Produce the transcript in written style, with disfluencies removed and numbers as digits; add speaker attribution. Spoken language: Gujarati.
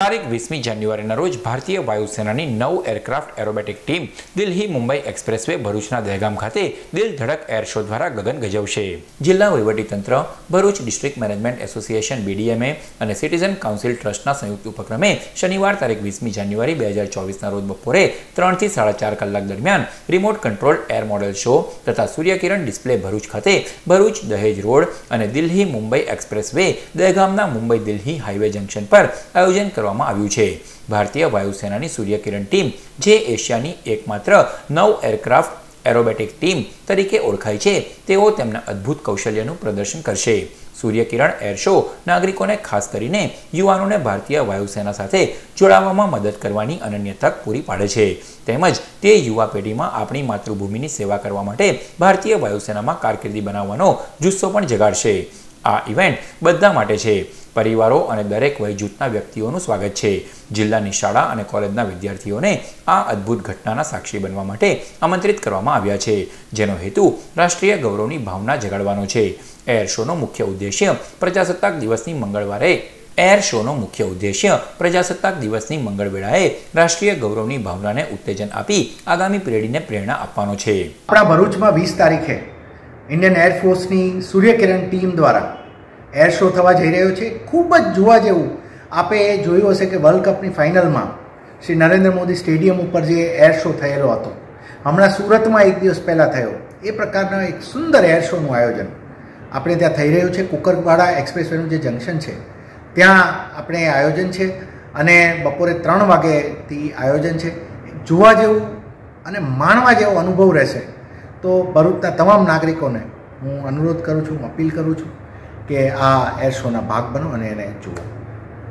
Speaker 1: તારીખ 20મી જાન્યુઆરીના રોજ ભારતીય વાયુસેનાની 9 aircraft aerobatic team Delhi Mumbai expressway ભરૂચના દહેગામ ખાતે દિલ ધડક એર શો દ્વારા ગગન ગજવશે. જિલ્લા વહીવટીતંત્ર, Bharuch district management association BDMA અને સિટીઝન કાઉન્સિલ ટ્રસ્ટના સંયુક્ત ઉપક્રમે શનિવાર તારીખ 20મી જાન્યુઆરી 2024ના રોજ બપોરે 3 થી 4.5 કલાક દરમિયાન remote control air model show તથા સૂર્યકિરણ ડિસ્પ્લે ભરૂચ ખાતે ભરૂચ દહેજ રોડ અને દિલ્હી મુંબઈ એક્સપ્રેસવે દહેગામના મુંબઈ દિલ્હી હાઈવે જંકશન પર આયોજન કરવામાં આવ્યું છે. ભારતીય વાયુસેનાની સૂર્યકિરણ ટીમ જે એશિયાની એકમાત્ર 9 એરક્રાફ્ટ એરોબેટિક ટીમ તરીકે ઓળખાય છે, તેઓ તેમના અદ્ભુત કૌશલ્યનું પ્રદર્શન કરશે. સૂર્યકિરણ એર શો નાગરિકોને ખાસ કરીને યુવાનોને ભારતીય વાયુસેના સાથે જોડાવામાં મદદ કરવાની અનન્ય તક પૂરી પાડે છે, તેમજ તે યુવા પેઢીમાં આપણી માતૃભૂમિની સેવા કરવા માટે ભારતીય વાયુસેનામાં કારકિર્દી બનાવવાનો જુસ્સો પણ જગાડશે. આ ઇવેન્ટ બધા માટે છે. પરિવારો અને દરેક વય જૂથના વ્યક્તિઓનું સ્વાગત છે. જિલ્લાની શાળા અને કોલેજના વિદ્યાર્થીઓને આ અદ્ભુત ઘટનાના સાક્ષી બનવા માટે આમંત્રિત કરવામાં આવ્યા છે, જેનો હેતુ રાષ્ટ્રીય ગૌરવની ભાવના જગાડવાનો છે. એર શોનો મુખ્ય ઉદ્દેશ્ય પ્રજાસત્તાક દિવસની મંગળવેળાએ રાષ્ટ્રીય ગૌરવની ભાવનાને ઉત્તેજન આપી આગામી પેઢીને પ્રેરણા આપવાનો છે.
Speaker 2: આપણા ભરૂચમાં 20 તારીખે ઇન્ડિયન એરફોર્સની સૂર્યકિરણ ટીમ દ્વારા એર શો થવા જઈ રહ્યો છે. ખૂબ જ જોવા જેવું. આપે જોયું હશે કે વર્લ્ડ કપની ફાઇનલમાં શ્રી નરેન્દ્ર મોદી સ્ટેડિયમ ઉપર જે એર શો થયેલો હતો, હમણાં સુરતમાં એક દિવસ પહેલાં થયો, એ પ્રકારના એક સુંદર એર શોનું આયોજન આપણે ત્યાં થઈ રહ્યું છે. કુકરવાડા એક્સપ્રેસવેનું જે જંકશન છે ત્યાં આપણે આયોજન છે અને બપોરે 3 વાગ્યેથી આયોજન છે. જોવા જેવું અને માણવા જેવો અનુભવ રહેશે. તો ભરૂચના તમામ નાગરિકોને હું અનુરોધ કરું છું, અપીલ કરું છું કે આ એર શોના ભાગ બનો અને એને જુઓ.